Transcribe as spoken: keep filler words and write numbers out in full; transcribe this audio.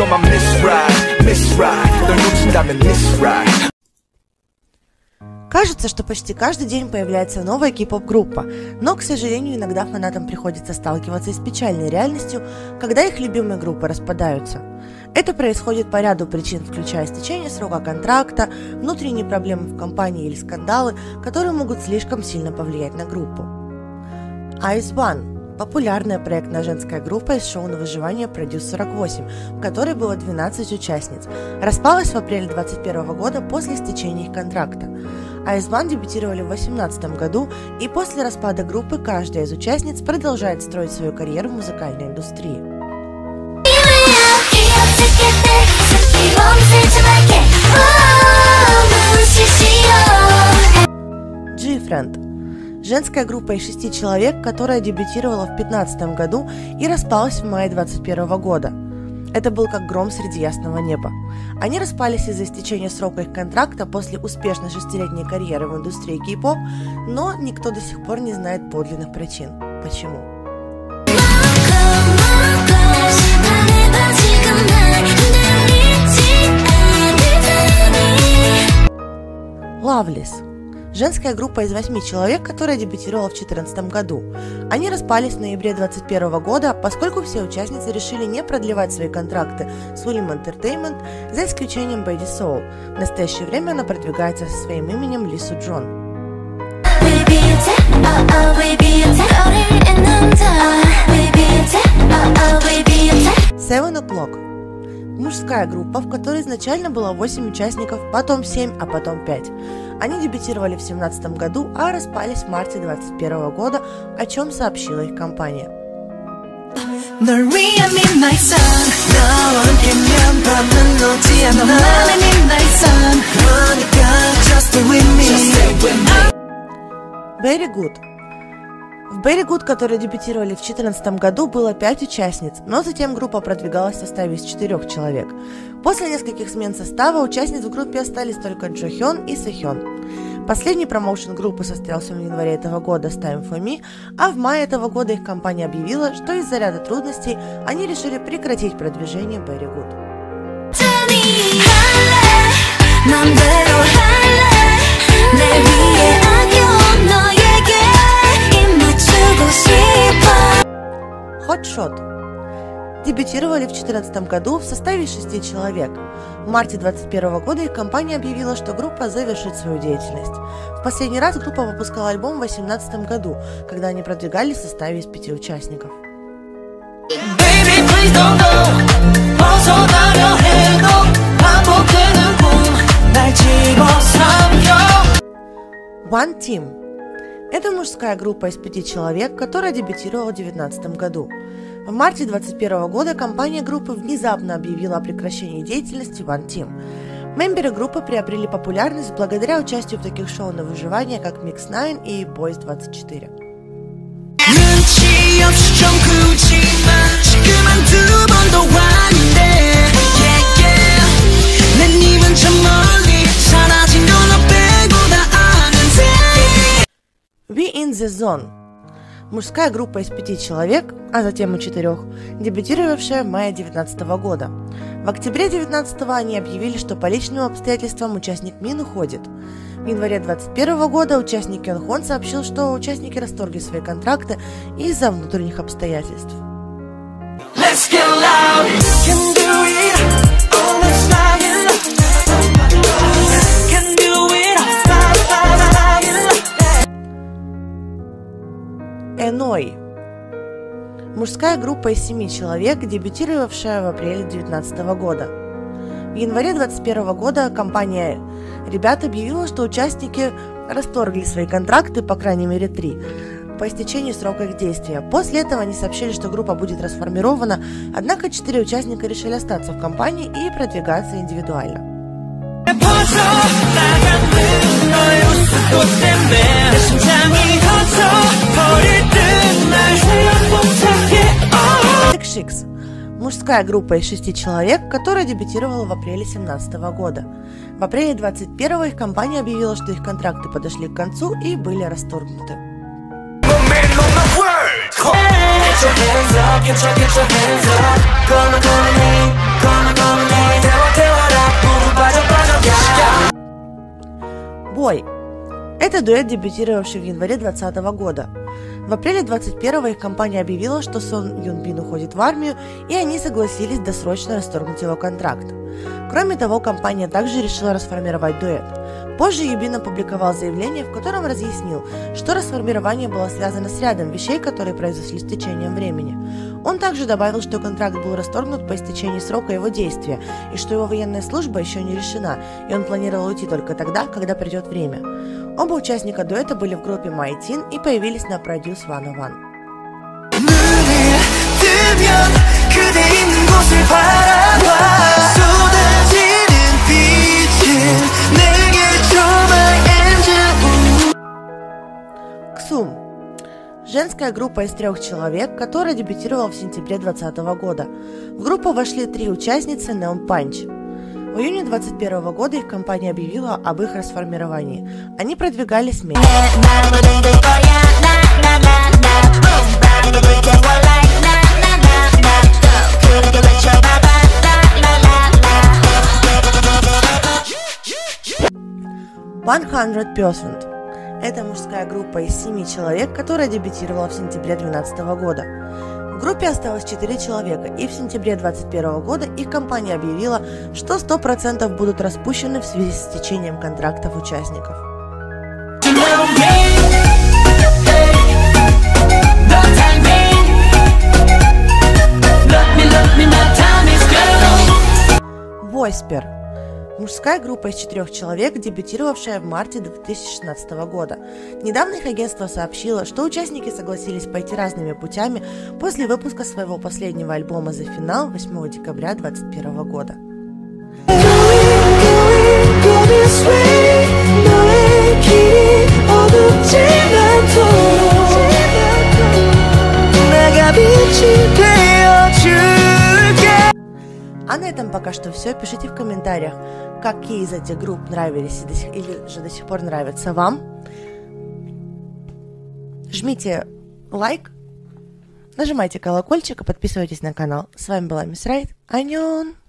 You're my Miss Right, Miss Right. 널 놓친다면 Miss Right. Кажется, что почти каждый день появляется новая кей-поп группа, но, к сожалению, иногда фанатам приходится сталкиваться и с печальной реальностью, когда их любимые группы распадаются. Это происходит по ряду причин, включая истечение срока контракта, внутренние проблемы в компании или скандалы, которые могут слишком сильно повлиять на группу. Ice One – популярная проектная женская группа из шоу на выживание Produce сорок восемь, в которой было двенадцать участниц, распалась в апреле две тысячи двадцать первого года после истечения их контракта. Ice One дебютировали в две тысячи восемнадцатом году, и после распада группы каждая из участниц продолжает строить свою карьеру в музыкальной индустрии. G-Friend – женская группа из шести человек, которая дебютировала в две тысячи пятнадцатом году и распалась в мае две тысячи двадцать первого года. Это был как гром среди ясного неба. Они распались из-за истечения срока их контракта после успешной шестилетней карьеры в индустрии кей-поп, но никто до сих пор не знает подлинных причин. Почему? Loveless – женская группа из восьми человек, которая дебютировала в две тысячи четырнадцатом году. Они распались в ноябре две тысячи двадцать первого года, поскольку все участницы решили не продлевать свои контракты с William Entertainment, за исключением Baby Soul. В настоящее время она продвигается со своим именем Lee Soo Jeon. Seven O'Clock – мужская группа, в которой изначально было восемь участников, потом семь, а потом пять. Они дебютировали в две тысячи семнадцатом году, а распались в марте две тысячи двадцать первого года, о чем сообщила их компания. Very Good. В Very Good, которые дебютировали в две тысячи четырнадцатом году, было пять участниц, но затем группа продвигалась в составе из четырех человек. После нескольких смен состава участниц в группе остались только Джо Хён и Со Хён. Последний промоушен группы состоялся в январе этого года с Time for Me, а в мае этого года их компания объявила, что из-за ряда трудностей они решили прекратить продвижение Very Good. Hot Shot дебютировали в две тысячи четырнадцатом году в составе шести человек. В марте две тысячи двадцать первого года их компания объявила, что группа завершит свою деятельность. В последний раз группа выпускала альбом в две тысячи восемнадцатом году, когда они продвигались в составе из пяти участников. One Team – это мужская группа из пяти человек, которая дебютировала в две тысячи девятнадцатом году. В марте две тысячи двадцать первого года компания группы внезапно объявила о прекращении деятельности One Team. Мемберы группы приобрели популярность благодаря участию в таких шоу на выживание, как Mix Nine и Boys двадцать четыре. We In The Zone – мужская группа из пяти человек, а затем и четырех, дебютировавшая в мае две тысячи девятнадцатого года. В октябре две тысячи девятнадцатого они объявили, что по личным обстоятельствам участник Мин уходит. В январе две тысячи двадцать первого года участник Кён Хон сообщил, что участники расторгли свои контракты из-за внутренних обстоятельств. Let's get loud. Can do it. Oh, let's fly in love. Can do it. Fly, fly, fly in love. Эной – мужская группа из семи человек, дебютировавшая в апреле две тысячи девятнадцатого года. В январе две тысячи двадцать первого года компания «Ребят» объявила, что участники расторгли свои контракты, по крайней мере три, по истечении срока их действия. После этого они сообщили, что группа будет расформирована, однако четыре участника решили остаться в компании и продвигаться индивидуально. Six – мужская группа из шести человек, которая дебютировала в апреле две тысячи семнадцатого года. В апреле две тысячи двадцать первого их компания объявила, что их контракты подошли к концу и были расторгнуты. Get your hands up, get your, get your hands up. Gonna, gonna, gonna, Это дуэт, дебютировавший в январе двадцатого года. В апреле двадцать первого их компания объявила, что Сон Юн Бин уходит в армию, и они согласились досрочно расторгнуть его контракт. Кроме того, компания также решила расформировать дуэт. Позже Юбин опубликовал заявление, в котором разъяснил, что расформирование было связано с рядом вещей, которые произошли с течением времени. Он также добавил, что контракт был расторгнут по истечении срока его действия, и что его военная служба еще не решена, и он планировал уйти только тогда, когда придет время. Оба участника дуэта были в группе My Teen и появились на Produce сто один. Ксум. Женская группа из трех человек, которая дебютировала в сентябре двадцатого года. В группу вошли три участницы Neon Punch. В июне двадцать первого года их компания объявила об их расформировании. Они продвигались вместе. сто процентов. Это мужская группа из семи человек, которая дебютировала в сентябре две тысячи двенадцатого года. В группе осталось четыре человека, и в сентябре двадцать первого года их компания объявила, что сто процентов будут распущены в связи с истечением контрактов участников. Войспер. Мужская группа из четырех человек, дебютировавшая в марте две тысячи шестнадцатого года. Недавно их агентство сообщило, что участники согласились пойти разными путями после выпуска своего последнего альбома The Final восьмого декабря две тысячи двадцать первого года. А на этом пока что все. Пишите в комментариях, какие из этих групп нравились или же до сих пор нравятся вам. Жмите лайк, нажимайте колокольчик и подписывайтесь на канал. С вами была Мисс Райт. Аньон!